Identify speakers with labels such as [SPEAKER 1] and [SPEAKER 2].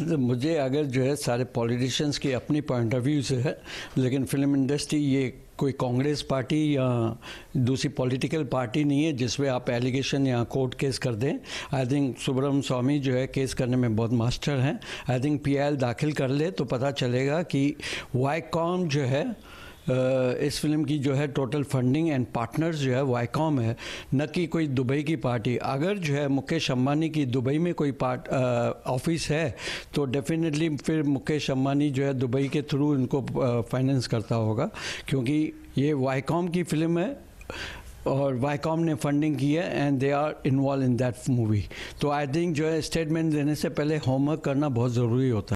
[SPEAKER 1] मुझे अगर जो है सारे पॉलिटिशियंस की अपनी पॉइंट ऑफ व्यू से है, लेकिन फिल्म इंडस्ट्री ये कोई कांग्रेस पार्टी या दूसरी पॉलिटिकल पार्टी नहीं है जिसमें आप एलिगेशन या कोर्ट केस कर दें। आई थिंक सुब्रह्मण्यम स्वामी जो है केस करने में बहुत मास्टर हैं। आई थिंक पीआईएल दाखिल कर ले तो पता चलेगा कि वाईकॉम जो है इस फिल्म की जो है टोटल फंडिंग एंड पार्टनर्स जो है वाईकॉम है, न कि कोई दुबई की पार्टी। अगर जो है मुकेश अंबानी की दुबई में कोई ऑफिस है तो डेफिनेटली फिर मुकेश अंबानी जो है दुबई के थ्रू इनको फाइनेंस करता होगा, क्योंकि ये वाईकॉम की फिल्म है और वाईकॉम ने फंडिंग की है and they are involve in that movie. तो आई थिंक जो है स्टेटमेंट देने से पहले होमवर्क करना बहुत ज़रूरी होता है।